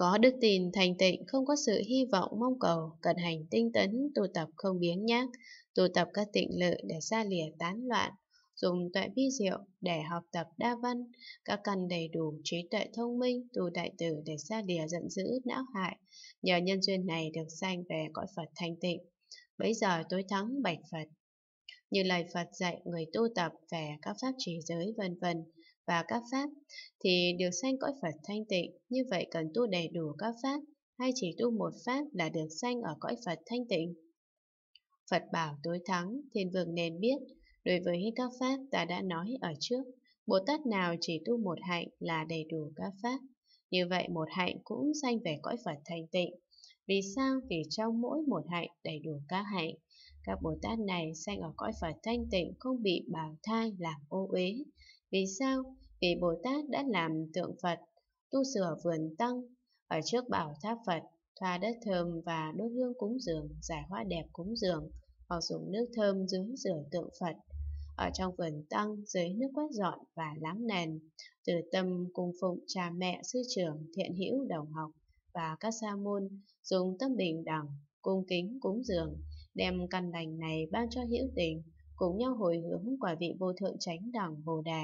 Có đức tin thành tịnh, không có sự hy vọng mong cầu, cần hành tinh tấn, tu tập không biếng nhác, tu tập các tịnh lự để xa lìa tán loạn, dùng tuệ vi diệu để học tập đa văn, các căn đầy đủ, trí tuệ thông minh, tu đại từ để xa lìa giận dữ, não hại. Nhờ nhân duyên này được sanh về cõi Phật thanh tịnh. Bấy giờ tối thắng bạch Phật: Như lời Phật dạy người tu tập về các pháp trì giới vân vân và các pháp thì được sanh cõi Phật thanh tịnh. Như vậy cần tu đầy đủ các pháp hay chỉ tu một pháp là được sanh ở cõi Phật thanh tịnh? Phật bảo tối thắng: Thiên vương nên biết, đối với các pháp ta đã nói ở trước, Bồ Tát nào chỉ tu một hạnh là đầy đủ các pháp. Như vậy một hạnh cũng sanh về cõi Phật thanh tịnh. Vì sao? Vì trong mỗi một hạnh đầy đủ các hạnh. Các Bồ Tát này sanh ở cõi Phật thanh tịnh không bị bào thai làm ô uế. Vì sao? Vì Bồ Tát đã làm tượng Phật, tu sửa vườn tăng, ở trước bảo tháp Phật, thoa đất thơm và đốt hương cúng dường, giải hoa đẹp cúng dường, hoặc dùng nước thơm dưới rửa tượng Phật. Ở trong vườn tăng, dưới nước quét dọn và láng nền, từ tâm cung phụng cha mẹ, sư trưởng, thiện hữu, đồng học và các sa môn, dùng tâm bình đẳng, cung kính cúng dường, đem căn lành này ban cho hữu tình, cùng nhau hồi hướng quả vị vô thượng chánh đẳng Bồ Đề,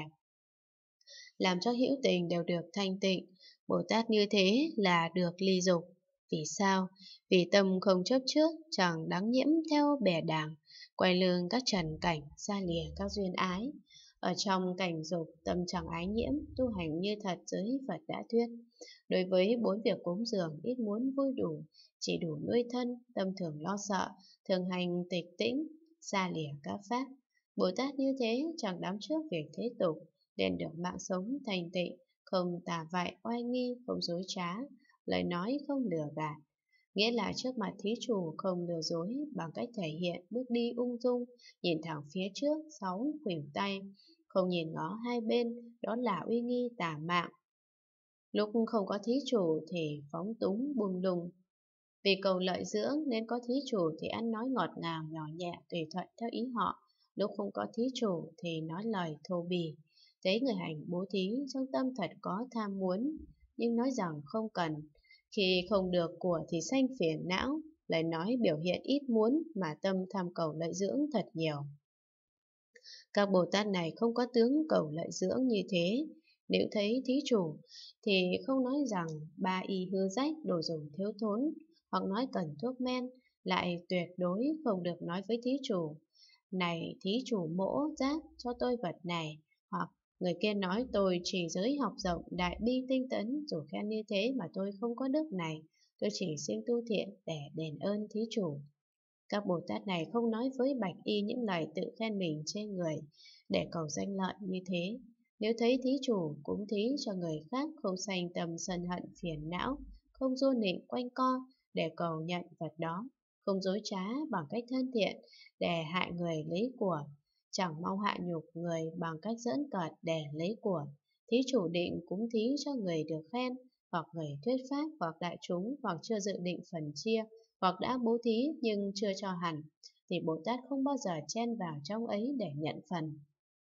làm cho hữu tình đều được thanh tịnh. Bồ Tát như thế là được ly dục. Vì sao? Vì tâm không chấp trước, chẳng đáng nhiễm theo bè đảng, quay lưng các trần cảnh, xa lìa các duyên ái. Ở trong cảnh dục, tâm chẳng ái nhiễm, tu hành như thật giới Phật đã thuyết. Đối với 4 việc cúng dường, ít muốn vui đủ, chỉ đủ nuôi thân, tâm thường lo sợ, thường hành tịch tĩnh, xa lìa các pháp. Bồ Tát như thế chẳng đắm trước việc thế tục, nên được mạng sống thành tịnh, không tà vại oai nghi, không dối trá, lời nói không lừa gạt. Nghĩa là trước mặt thí chủ không lừa dối, bằng cách thể hiện bước đi ung dung, nhìn thẳng phía trước, 6 khuỷu tay, không nhìn ngó hai bên, đó là uy nghi tà mạn. Lúc không có thí chủ thì phóng túng buông lung. Vì cầu lợi dưỡng nên có thí chủ thì ăn nói ngọt ngào nhỏ nhẹ tùy thuận theo ý họ. Lúc không có thí chủ thì nói lời thô bỉ. Thấy người hành bố thí trong tâm thật có tham muốn, nhưng nói rằng không cần. Khi không được của thì sanh phiền não, lời nói biểu hiện ít muốn mà tâm tham cầu lợi dưỡng thật nhiều. Các Bồ Tát này không có tướng cầu lợi dưỡng như thế. Nếu thấy thí chủ thì không nói rằng ba y hư rách, đồ dùng thiếu thốn, hoặc nói cần thuốc men, lại tuyệt đối không được nói với thí chủ: Này thí chủ mỗ giác cho tôi vật này, hoặc người kia nói tôi chỉ giới học rộng, đại bi tinh tấn, dù khen như thế mà tôi không có đức này, tôi chỉ siêng tu thiện để đền ơn thí chủ. Các Bồ Tát này không nói với bạch y những lời tự khen mình trên người để cầu danh lợi như thế. Nếu thấy thí chủ cúng thí cho người khác, không sanh tâm sân hận phiền não, không dô nịnh quanh co để cầu nhận vật đó, không dối trá bằng cách thân thiện để hại người lấy của, chẳng mong hạ nhục người bằng cách giỡn cợt để lấy của, thí chủ định cúng thí cho người được khen, hoặc người thuyết pháp, hoặc đại chúng, hoặc chưa dự định phần chia, hoặc đã bố thí nhưng chưa cho hẳn, thì Bồ Tát không bao giờ chen vào trong ấy để nhận phần.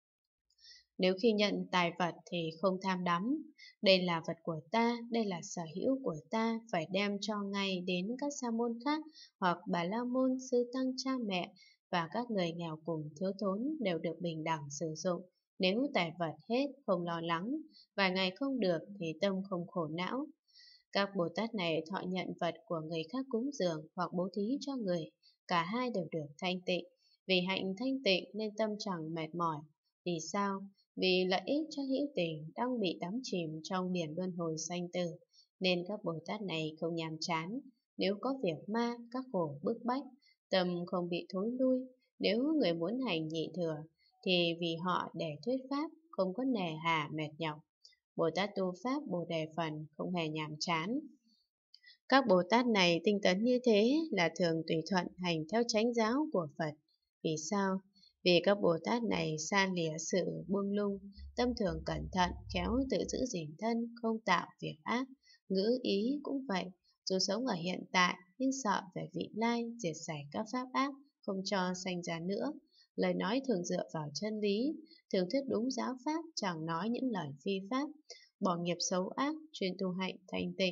Nếu khi nhận tài vật thì không tham đắm, đây là vật của ta, đây là sở hữu của ta, phải đem cho ngay đến các sa môn khác, hoặc bà la môn, sư tăng, cha mẹ và các người nghèo cùng thiếu thốn đều được bình đẳng sử dụng. Nếu tài vật hết không lo lắng, vài ngày không được thì tâm không khổ não. Các Bồ Tát này thọ nhận vật của người khác cúng dường hoặc bố thí cho người, cả hai đều được thanh tịnh. Vì hạnh thanh tịnh nên tâm chẳng mệt mỏi. Vì sao? Vì lợi ích cho hữu tình đang bị đắm chìm trong biển luân hồi sanh tử, nên các Bồ Tát này không nhàm chán. Nếu có việc ma, các khổ bức bách, tâm không bị thối lui. Nếu người muốn hành nhị thừa, thì vì họ để thuyết pháp, không có nề hà mệt nhọc. Bồ Tát tu pháp Bồ Đề phần không hề nhàm chán. Các Bồ Tát này tinh tấn như thế là thường tùy thuận hành theo chánh giáo của Phật. Vì sao? Vì các Bồ Tát này xa lìa sự buông lung, tâm thường cẩn thận, khéo tự giữ gìn thân, không tạo việc ác. Ngữ ý cũng vậy, dù sống ở hiện tại nhưng sợ về vị lai, diệt sạch các pháp ác, không cho sanh ra nữa. Lời nói thường dựa vào chân lý, thường thuyết đúng giáo pháp, chẳng nói những lời phi pháp, bỏ nghiệp xấu ác, chuyên tu hạnh thanh tịnh,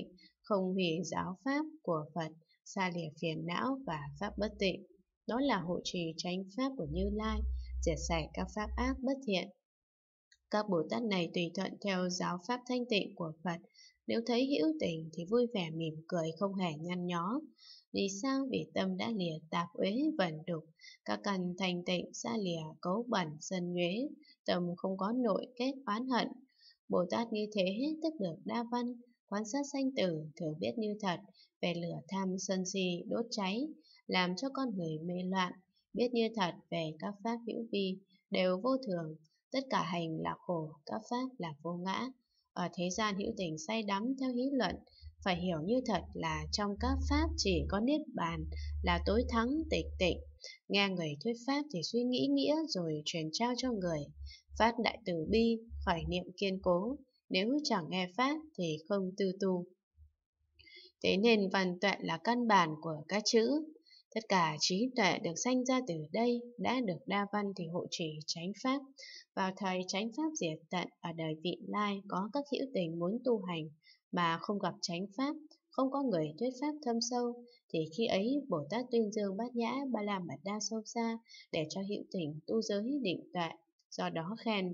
không hủy giáo pháp của Phật, xa lìa phiền não và pháp bất tịnh. Đó là hộ trì chánh pháp của Như Lai, diệt sạch các pháp ác bất thiện. Các Bồ Tát này tùy thuận theo giáo pháp thanh tịnh của Phật, nếu thấy hữu tình thì vui vẻ mỉm cười không hề nhăn nhó. Vì sao? Vì tâm đã lìa tạp uế vẩn đục, các căn thanh tịnh xa lìa cấu bẩn sân nhuế, tâm không có nội kết oán hận. Bồ Tát như thế tức được đa văn, quan sát sanh tử, thường biết như thật về lửa tham sân si đốt cháy, làm cho con người mê loạn, biết như thật về các pháp hữu vi đều vô thường, tất cả hành là khổ, các pháp là vô ngã. Ở thế gian hữu tình say đắm theo hí luận, phải hiểu như thật là trong các pháp chỉ có niết bàn là tối thắng tịch tịnh. Nghe người thuyết pháp thì suy nghĩ nghĩa rồi truyền trao cho người. Phát đại từ bi, khởi niệm kiên cố, nếu chẳng nghe pháp thì không tư tu. Thế nên văn tuệ là căn bản của các chữ. Tất cả trí tuệ được sanh ra từ đây, đã được đa văn thì hộ trì chánh pháp. Vào thời chánh pháp diệt tận, ở đời vị lai có các hữu tình muốn tu hành mà không gặp chánh pháp, không có người thuyết pháp thâm sâu, thì khi ấy Bồ Tát tuyên dương bát nhã ba la mật đa sâu xa để cho hữu tình tu giới định tuệ. Do đó khen: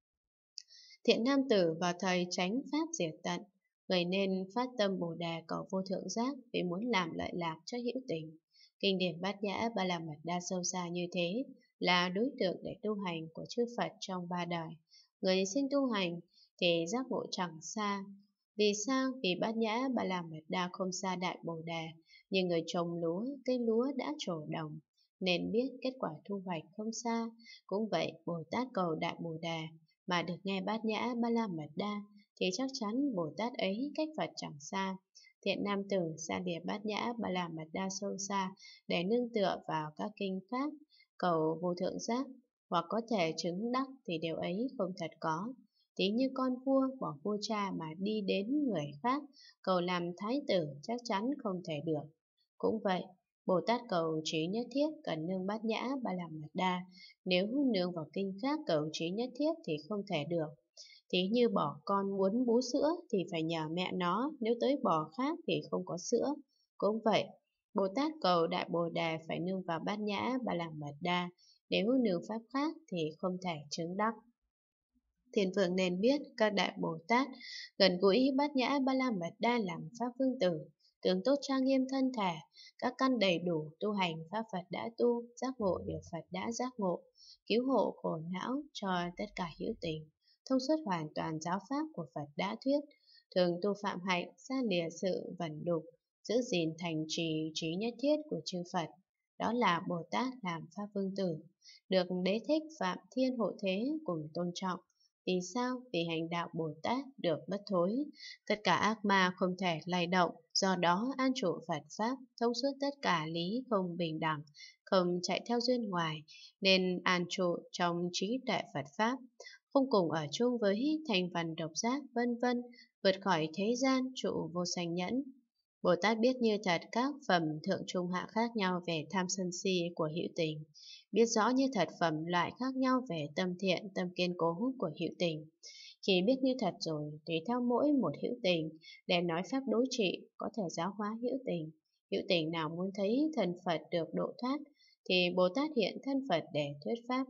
thiện nam tử vào thời chánh pháp diệt tận, người nên phát tâm Bồ đề cầu vô thượng giác vì muốn làm lợi lạc cho hữu tình. Kinh điển bát nhã ba la mật đa sâu xa như thế là đối tượng để tu hành của chư Phật trong ba đời. Người sinh tu hành thì giác ngộ chẳng xa. Vì sao? Vì bát nhã ba la mật đa không xa đại Bồ đề, nhưng người trồng lúa, cây lúa đã trổ đồng, nên biết kết quả thu hoạch không xa. Cũng vậy, Bồ Tát cầu đại Bồ đề mà được nghe bát nhã ba la mật đa thì chắc chắn Bồ Tát ấy cách Phật chẳng xa. Thiện nam tử xa lìa bát nhã ba la mật đa sâu xa để nương tựa vào các kinh khác cầu vô thượng giác, hoặc có thể chứng đắc thì điều ấy không thật có. Tí như con vua bỏ vua cha mà đi đến người khác cầu làm thái tử chắc chắn không thể được. Cũng vậy, Bồ Tát cầu trí nhất thiết cần nương bát nhã ba la mật đa, nếu nương vào kinh khác cầu trí nhất thiết thì không thể được. Thí như bỏ con muốn bú sữa thì phải nhờ mẹ nó, nếu tới bò khác thì không có sữa. Cũng vậy, Bồ Tát cầu đại Bồ đề phải nương vào bát nhã ba la mật đa, nếu nương pháp khác thì không thể chứng đắc. Thiên Phượng nên biết các đại Bồ Tát gần gũi bát nhã ba la mật đa làm pháp vương tử, tướng tốt trang nghiêm thân thể, các căn đầy đủ tu hành pháp Phật đã tu, giác ngộ điều Phật đã giác ngộ, cứu hộ khổ não cho tất cả hữu tình, thông suốt hoàn toàn giáo pháp của Phật đã thuyết, thường tu phạm hạnh, xa lìa sự vẩn đục, giữ gìn thành trì trí nhất thiết của chư Phật. Đó là Bồ Tát làm pháp vương tử, được Đế Thích Phạm Thiên Hộ Thế cùng tôn trọng. Vì sao? Vì hành đạo Bồ Tát được bất thối, tất cả ác ma không thể lay động, do đó an trụ Phật Pháp, thông suốt tất cả lý không bình đẳng, không chạy theo duyên ngoài, nên an trụ trong trí tuệ Phật Pháp, không cùng ở chung với thành phần độc giác vân vân, vượt khỏi thế gian trụ vô sanh nhẫn. Bồ Tát biết như thật các phẩm thượng trung hạ khác nhau về tham sân si của hữu tình, biết rõ như thật phẩm loại khác nhau về tâm thiện, tâm kiên cố của hữu tình. Khi biết như thật rồi, tùy theo mỗi một hữu tình để nói pháp đối trị, có thể giáo hóa hữu tình. Hữu tình nào muốn thấy thần Phật được độ thoát, thì Bồ Tát hiện thân Phật để thuyết pháp.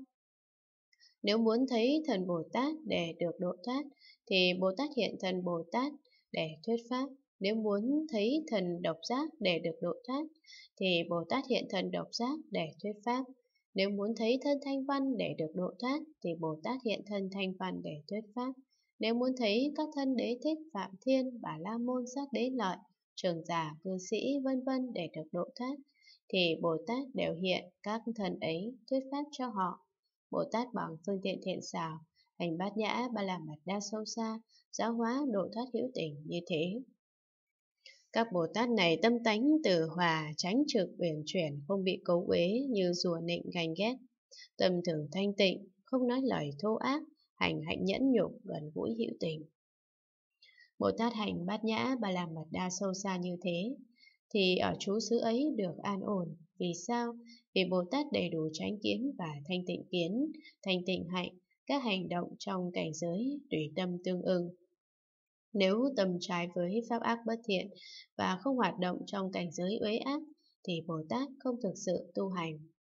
Nếu muốn thấy thần Bồ Tát để được độ thoát, thì Bồ Tát hiện thần Bồ Tát để thuyết pháp. Nếu muốn thấy thần độc giác để được độ thoát, thì Bồ Tát hiện thần độc giác để thuyết pháp. Nếu muốn thấy thân thanh văn để được độ thoát, thì Bồ Tát hiện thân thanh văn để thuyết pháp. Nếu muốn thấy các thân Đế Thích, Phạm Thiên, Bà La Môn, Sát Đế Lợi, Trưởng Giả, Cư Sĩ, vân vân để được độ thoát, thì Bồ Tát đều hiện các thân ấy thuyết pháp cho họ. Bồ Tát bằng phương tiện thiện xảo, hành bát nhã ba la mật đa sâu xa, giáo hóa độ thoát hữu tình như thế. Các Bồ Tát này tâm tánh từ hòa, tránh trực, uyển chuyển, không bị cấu uế như rùa nịnh ganh ghét. Tâm thường thanh tịnh, không nói lời thô ác, hành hạnh nhẫn nhục, gần gũi hữu tình. Bồ Tát hành bát nhã ba la mật đa sâu xa như thế, thì ở trú xứ ấy được an ổn. Vì sao? Vì Bồ Tát đầy đủ chánh kiến và thanh tịnh kiến, thanh tịnh hạnh, các hành động trong cảnh giới tùy tâm tương ưng. Nếu tâm trái với pháp ác bất thiện và không hoạt động trong cảnh giới uế ác, thì Bồ Tát không thực sự tu hành.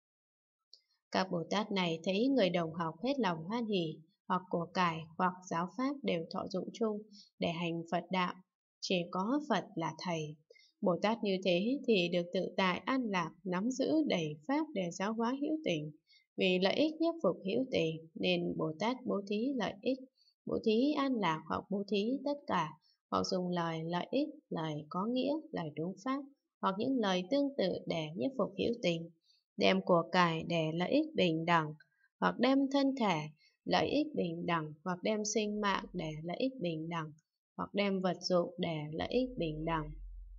Các Bồ Tát này thấy người đồng học hết lòng hoan hỉ, hoặc của cải hoặc giáo pháp đều thọ dụng chung để hành Phật đạo. Chỉ có Phật là Thầy. Bồ Tát như thế thì được tự tại an lạc, nắm giữ đầy pháp để giáo hóa hữu tình. Vì lợi ích nhiếp phục hữu tình nên Bồ Tát bố thí lợi ích, bố thí an lạc hoặc bố thí tất cả, hoặc dùng lời lợi ích, lời có nghĩa, lời đúng pháp, hoặc những lời tương tự để nhiếp phục hữu tình, đem của cải để lợi ích bình đẳng, hoặc đem thân thể lợi ích bình đẳng, hoặc đem sinh mạng để lợi ích bình đẳng, hoặc đem vật dụng để lợi ích bình đẳng.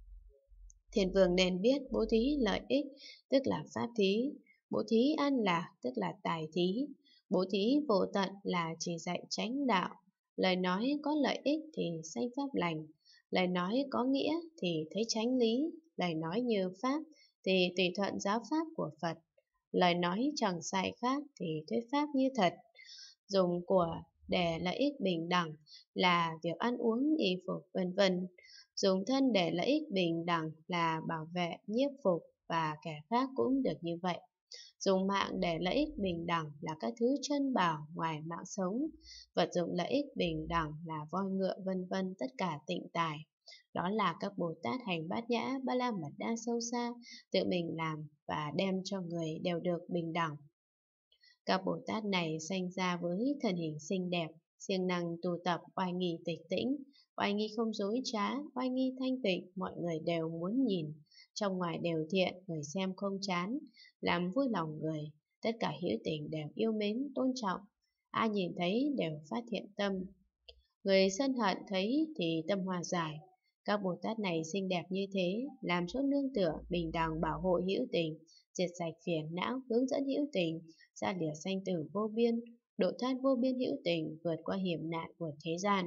Thiên vương nên biết bố thí lợi ích tức là pháp thí, bố thí an lạc tức là tài thí, bố thí vô tận là chỉ dạy chánh đạo. Lời nói có lợi ích thì sanh pháp lành, lời nói có nghĩa thì thấy chánh lý, lời nói như pháp thì tùy thuận giáo pháp của Phật, lời nói chẳng sai khác thì thuyết pháp như thật. Dùng của để lợi ích bình đẳng là việc ăn uống y phục vân vân. Dùng thân để lợi ích bình đẳng là bảo vệ nhiếp phục, và kẻ khác cũng được như vậy. Dùng mạng để lợi ích bình đẳng là các thứ chân bảo ngoài mạng sống. Vật dụng lợi ích bình đẳng là voi ngựa vân vân, tất cả tịnh tài. Đó là các Bồ Tát hành bát nhã ba la mật đa sâu xa, tự mình làm và đem cho người đều được bình đẳng. Các Bồ Tát này sanh ra với thân hình xinh đẹp, siêng năng tu tập, oai nghi tịch tĩnh, oai nghi không dối trá, oai nghi thanh tịnh, mọi người đều muốn nhìn. Trong ngoài đều thiện, người xem không chán, làm vui lòng người, tất cả hữu tình đều yêu mến, tôn trọng. Ai nhìn thấy đều phát thiện tâm. Người sân hận thấy thì tâm hòa giải. Các Bồ Tát này xinh đẹp như thế, làm chỗ nương tựa, bình đẳng bảo hộ hữu tình, diệt sạch phiền não, hướng dẫn hữu tình, ra lìa sanh tử vô biên, độ thoát vô biên hữu tình, vượt qua hiểm nạn của thế gian.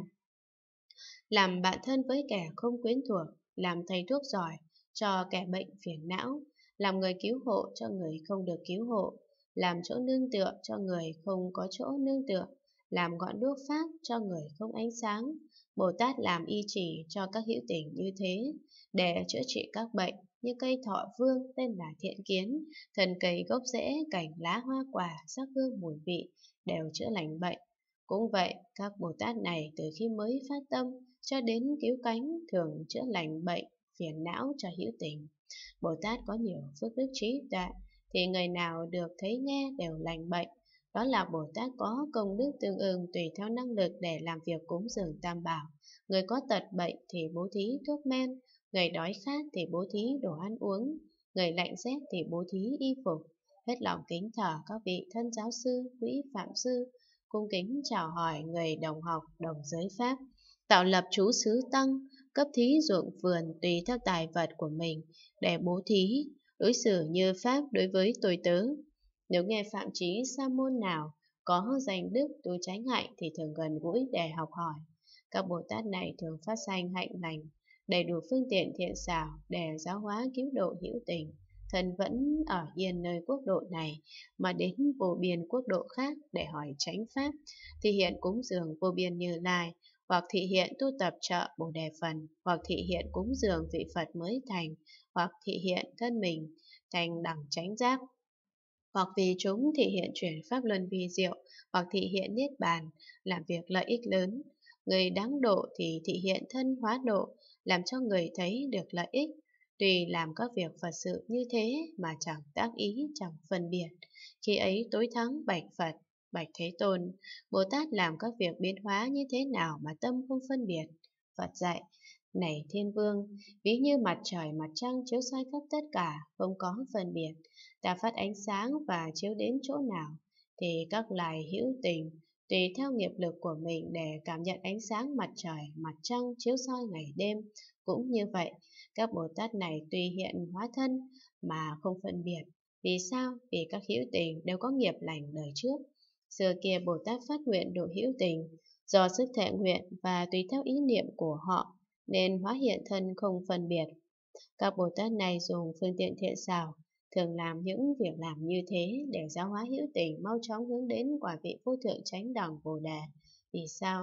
Làm bạn thân với kẻ không quyến thuộc, làm thầy thuốc giỏi cho kẻ bệnh phiền não, làm người cứu hộ cho người không được cứu hộ, làm chỗ nương tựa cho người không có chỗ nương tựa, làm ngọn đuốc pháp cho người không ánh sáng. Bồ Tát làm y chỉ cho các hữu tình như thế, để chữa trị các bệnh như cây thọ vương tên là thiện kiến, thần cây gốc rễ, cành lá hoa quả, sắc hương mùi vị đều chữa lành bệnh. Cũng vậy, các Bồ Tát này từ khi mới phát tâm cho đến cứu cánh thường chữa lành bệnh, phiền não cho hữu tình. Bồ Tát có nhiều phước đức trí tuệ, thì người nào được thấy nghe đều lành bệnh. Đó là Bồ Tát có công đức tương ưng tùy theo năng lực để làm việc cúng dường tam bảo. Người có tật bệnh thì bố thí thuốc men, người đói khát thì bố thí đồ ăn uống, người lạnh rét thì bố thí y phục. Hết lòng kính thở các vị thân giáo sư, quý phạm sư, cung kính chào hỏi người đồng học, đồng giới pháp, tạo lập chú xứ tăng, cấp thí ruộng vườn tùy theo tài vật của mình để bố thí, đối xử như pháp đối với tôi tớ. Nếu nghe phạm chí sa môn nào có danh đức tu chánh hạnh thì thường gần gũi để học hỏi. Các Bồ Tát này thường phát sanh hạnh lành, đầy đủ phương tiện thiện xảo để giáo hóa cứu độ hữu tình. Thần vẫn ở yên nơi quốc độ này mà đến vô biên quốc độ khác để hỏi chánh pháp, thì hiện cúng dường vô biên Như Lai, hoặc thị hiện tu tập trợ Bồ Đề Phần, hoặc thị hiện cúng dường vị Phật mới thành, hoặc thị hiện thân mình thành đẳng chánh giác, hoặc vì chúng thị hiện chuyển pháp luân vi diệu, hoặc thị hiện niết bàn, làm việc lợi ích lớn. Người đáng độ thì thị hiện thân hóa độ, làm cho người thấy được lợi ích. Tùy làm các việc Phật sự như thế mà chẳng tác ý, chẳng phân biệt. Khi ấy tối thắng bạch Phật, bạch Thế Tôn, Bồ Tát làm các việc biến hóa như thế nào mà tâm không phân biệt. Phật dạy, này Thiên Vương, ví như mặt trời mặt trăng chiếu soi khắp tất cả, không có phân biệt. Ta phát ánh sáng và chiếu đến chỗ nào, thì các loài hữu tình tùy theo nghiệp lực của mình để cảm nhận ánh sáng mặt trời, mặt trăng chiếu soi ngày đêm. Cũng như vậy, các Bồ Tát này tùy hiện hóa thân mà không phân biệt. Vì sao? Vì các hữu tình đều có nghiệp lành đời trước. Xưa kia Bồ Tát phát nguyện độ hữu tình, do sức thệ nguyện và tùy theo ý niệm của họ, nên hóa hiện thân không phân biệt. Các Bồ Tát này dùng phương tiện thiện xảo, thường làm những việc làm như thế để giáo hóa hữu tình mau chóng hướng đến quả vị vô thượng chánh đẳng Bồ Đề. Vì sao?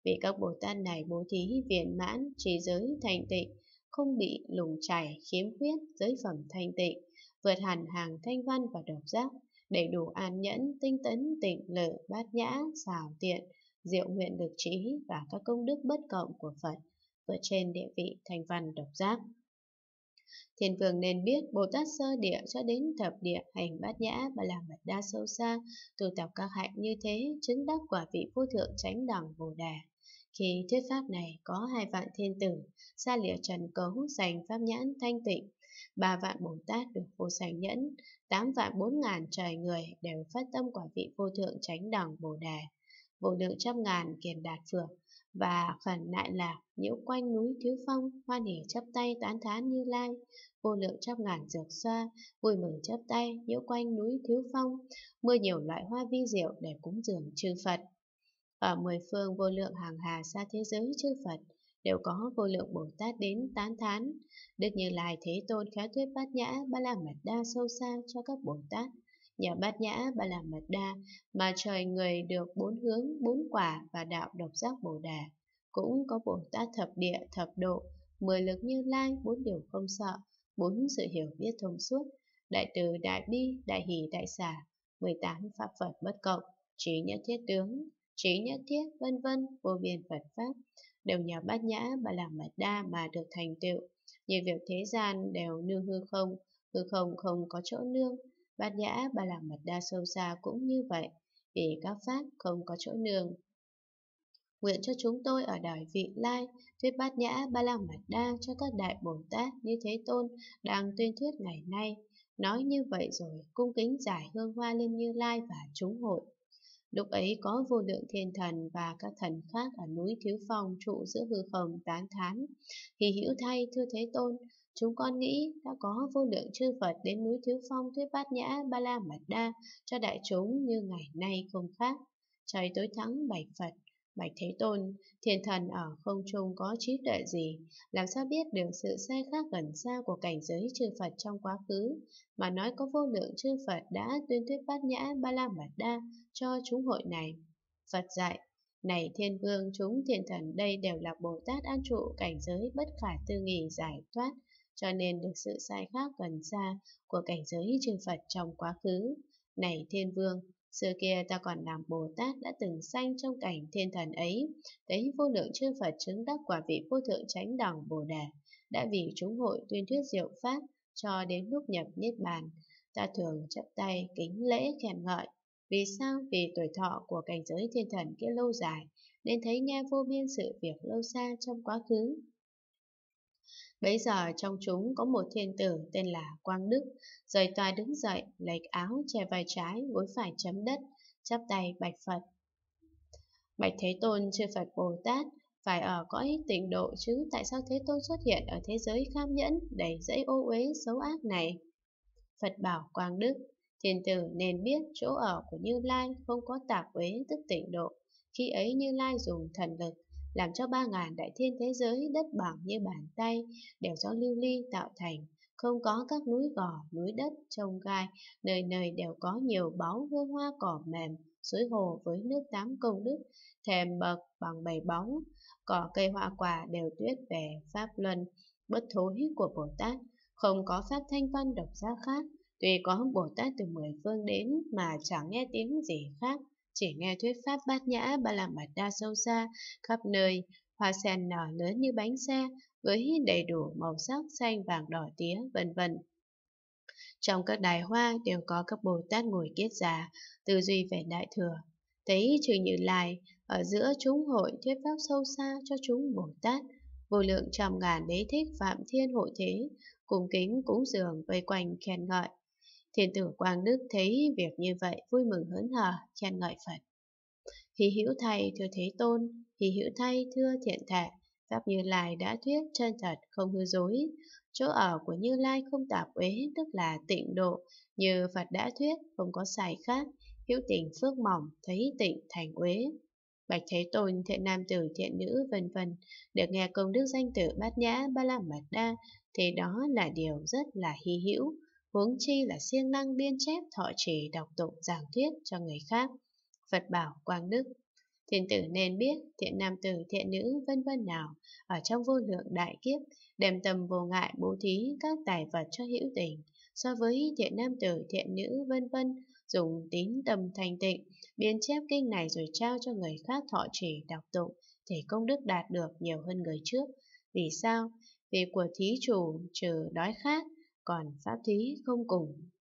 Vì các Bồ Tát này bố thí viên mãn, trì giới thanh tịnh, không bị lùng chảy, khiếm khuyết, giới phẩm thanh tịnh, vượt hẳn hàng thanh văn và độc giác, đầy đủ an nhẫn, tinh tấn, tịnh lự, bát nhã, xảo tiện, diệu nguyện lực trí và các công đức bất cộng của Phật, vượt trên địa vị thanh văn độc giác. Thiên vương nên biết Bồ Tát sơ địa cho đến thập địa hành bát nhã và làm mật đa sâu xa, tu tập các hạnh như thế, chứng đắc quả vị vô thượng chánh đẳng Bồ Đề. Khi thuyết pháp này, có 2 vạn thiên tử, xa lìa trần cấu, giành pháp nhãn thanh tịnh, 3 vạn Bồ Tát được vô sanh nhẫn, 8 vạn 4 ngàn trời người đều phát tâm quả vị vô thượng chánh đẳng Bồ Đề. Vô lượng trăm ngàn kiền đạt phượng và khẩn nại lạc nhiễu quanh núi Thiếu Phong, hoan hỉ chắp tay tán thán Như Lai. Vô lượng trăm ngàn dược xoa vui mừng chắp tay nhiễu quanh núi Thiếu Phong, mưa nhiều loại hoa vi diệu để cúng dường chư Phật. Ở 10 phương vô lượng hàng hà xa thế giới chư Phật đều có vô lượng Bồ Tát đến tán thán. Đức Như Lai Thế Tôn khéo thuyết bát nhã ba la mật đa sâu xa cho các Bồ Tát. Nhờ bát nhã ba la mật đa mà trời người được 4 hướng, 4 quả và đạo độc giác Bồ Đề. Cũng có Bồ Tát thập địa, thập độ, 10 lực Như Lai, 4 điều không sợ, 4 sự hiểu biết thông suốt, đại từ, đại bi, đại hỷ, đại xả, 18 pháp Phật bất cộng, trí nhất thiết tướng, trí nhất thiết, vân vân, vô biên Phật pháp đều nhờ bát nhã ba la mật đa mà được thành tựu. Như việc thế gian đều nương hư không không có chỗ nương, bát nhã ba la mật đa sâu xa cũng như vậy, vì các pháp không có chỗ nương. Nguyện cho chúng tôi ở đời vị lai thuyết bát nhã ba la mật đa cho các đại Bồ Tát như Thế Tôn đang tuyên thuyết ngày nay. Nói như vậy rồi cung kính giải hương hoa lên Như Lai và chúng hội. Lúc ấy có vô lượng thiên thần và các thần khác ở núi Thiếu Phong trụ giữa hư không tán thán. Hỷ hữu thay thưa Thế Tôn, chúng con nghĩ đã có vô lượng chư Phật đến núi Thiếu Phong thuyết bát nhã ba la mật đa cho đại chúng như ngày nay không khác. Trời tối thắng bạch Phật, bạch Thế Tôn, thiên thần ở không trung có trí tuệ gì, làm sao biết được sự sai khác gần xa của cảnh giới chư Phật trong quá khứ, mà nói có vô lượng chư Phật đã tuyên thuyết bát nhã ba la mật đa cho chúng hội này. Phật dạy, này thiên vương, chúng thiên thần đây đều là Bồ Tát an trụ cảnh giới bất khả tư nghì giải thoát, cho nên được sự sai khác gần xa của cảnh giới chư Phật trong quá khứ. Này thiên vương, xưa kia ta còn làm Bồ Tát đã từng sanh trong cảnh thiên thần ấy, thấy vô lượng chư Phật chứng đắc quả vị vô thượng chánh đẳng Bồ Đề, đã vì chúng hội tuyên thuyết diệu pháp cho đến lúc nhập niết bàn. Ta thường chắp tay kính lễ khen ngợi. Vì sao? Vì tuổi thọ của cảnh giới thiên thần kia lâu dài, nên thấy nghe vô biên sự việc lâu xa trong quá khứ. Bấy giờ trong chúng có một thiên tử tên là Quang Đức, rời tòa đứng dậy, lệch áo che vai trái, gối phải chấm đất, chắp tay bạch Phật. Bạch Thế Tôn, chư Phật Bồ Tát, phải ở cõi tịnh độ chứ tại sao Thế Tôn xuất hiện ở thế giới kham nhẫn, đầy dẫy ô uế xấu ác này? Phật bảo Quang Đức, thiên tử nên biết chỗ ở của Như Lai không có tạp uế tức tịnh độ. Khi ấy Như Lai dùng thần lực làm cho 3.000 đại thiên thế giới đất bằng như bàn tay đều do lưu ly tạo thành, không có các núi gò, núi đất, trông gai, nơi nơi đều có nhiều báu hương hoa cỏ mềm, suối hồ với nước tắm công đức, thềm bậc bằng 7 báu, cỏ cây hoa quả đều tuyết về pháp luân bất thối của Bồ Tát, không có pháp thanh văn độc giác khác. Tuy có Bồ Tát từ 10 phương đến mà chẳng nghe tiếng gì khác, chỉ nghe thuyết pháp bát nhã ba la mật đa sâu xa, khắp nơi hoa sen nở lớn như bánh xe với đầy đủ màu sắc xanh vàng đỏ tía vân vân. Trong các đài hoa đều có các Bồ Tát ngồi kiết già, tư duy về đại thừa. Thấy chư Như Lai ở giữa chúng hội thuyết pháp sâu xa cho chúng Bồ Tát, vô lượng trăm ngàn đế thích phạm thiên hội thế, cung kính cúng dường vây quanh khen ngợi. Thiên tử Quang Đức thấy việc như vậy vui mừng hớn hở khen ngợi Phật. Hỷ hữu thay thưa Thế Tôn, hỷ hữu thay thưa thiện thể, pháp Như Lai đã thuyết chân thật không hư dối. Chỗ ở của Như Lai không tạp uế, tức là tịnh độ, như Phật đã thuyết không có sai khác, hữu tình phước mỏng thấy tịnh thành uế. Bạch Thế Tôn, thiện nam tử, thiện nữ vân vân được nghe công đức danh tử bát nhã ba la mật đa, thì đó là điều rất là hy hữu, huống chi là siêng năng biên chép thọ trì đọc tụng giảng thuyết cho người khác. Phật bảo Quang Đức, Thiên tử nên biết thiện nam tử thiện nữ vân vân nào ở trong vô lượng đại kiếp đem tâm vô ngại bố thí các tài vật cho hữu tình, so với thiện nam tử thiện nữ vân vân dùng tín tâm thành tịnh biên chép kinh này rồi trao cho người khác thọ trì đọc tụng thì công đức đạt được nhiều hơn người trước. Vì sao? Vì của thí chủ trừ đói khát, còn pháp thí không cùng